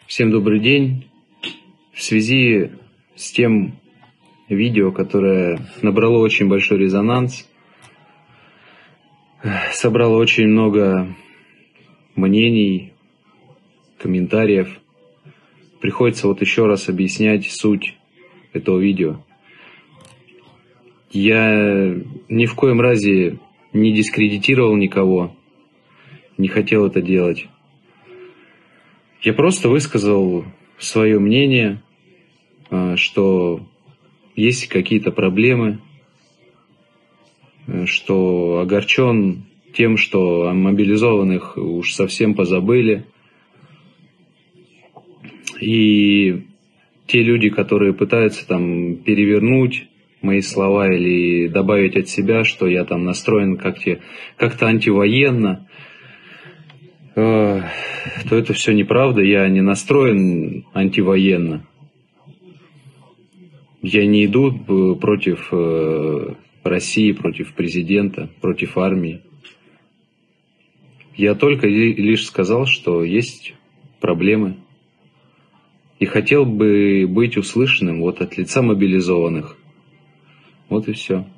Всем добрый день. В связи с тем видео, которое набрало очень большой резонанс, собрало очень много мнений, комментариев, приходится еще раз объяснять суть этого видео. Я ни в коем разе не дискредитировал никого, не хотел это делать. Я просто высказал свое мнение, что есть какие-то проблемы, что огорчен тем, что о мобилизованных уж совсем позабыли. И те люди, которые пытаются перевернуть мои слова или добавить от себя, что я настроен как-то антивоенно, то это все неправда. Я не настроен антивоенно. Я не иду против России, против президента, против армии. Я только лишь сказал, что есть проблемы. И хотел бы быть услышанным от лица мобилизованных. Вот и все.